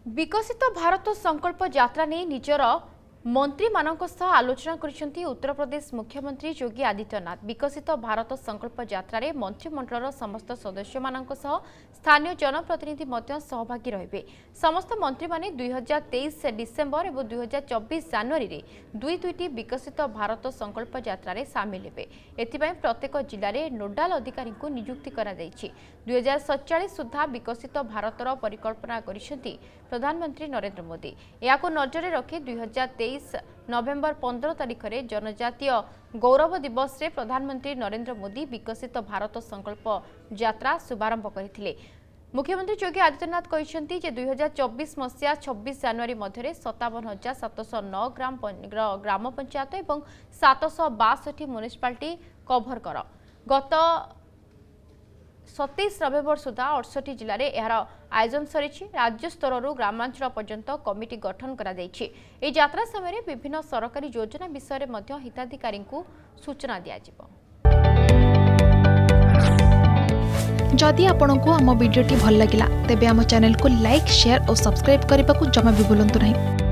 विकसित भारत संकल्प यात्रा नहीं निजर मंत्री मानक सह आलोचना करिसेंती उत्तर प्रदेश मुख्यमंत्री योगी आदित्यनाथ। विकसित भारत संकल्प यात्रा रे मंत्रिमंडलर समस्त सदस्य मानक सह स्थानीय जनप्रतिनिधि मध्य सहभागी रहिबे। समस्त मंत्री माने 2023 डिसेंबर और 2024 जनवरी रे दुईटी विकसित भारत संकल्प यात्रा रे शामिल हेबे। एथिबाई प्रत्येक जिले में नोडाल अधिकारी को नियुक्ति करा जायछि। 2047 सुधा विकसित भारतर परिकल्पना करिसेंती प्रधानमंत्री नरेंद्र मोदी। याको नजर रखी 2023 नवेम्बर 15 तारिख में जनजातीय गौरव दिवस रे प्रधानमंत्री नरेंद्र मोदी विकसित भारत संकल्प यात्रा शुभारंभ करथिले। मुख्यमंत्री योगी आदित्यनाथ कहते जे 2024 मसीहा 26 जनवरी मध्य 57,709 ग्राम पंचायत और 762 म्युनिसिपालिटी कभर कर गत 27 नवेम्बर सुधा 68 जिले में यार आयोजन सरी। राज्य स्तर ग्रामांचल पर्यंत कमिटी गठन करा जायछि। ए यात्रा समय विभिन्न सरकारी योजना विषय में हिताधिकारी को सूचना दिया जिवो। जदि आपंक आम भिडी भल लगा तेब आम चैनल को लाइक शेयर और सब्सक्राइब करने को जमा भी भूलु नहीं।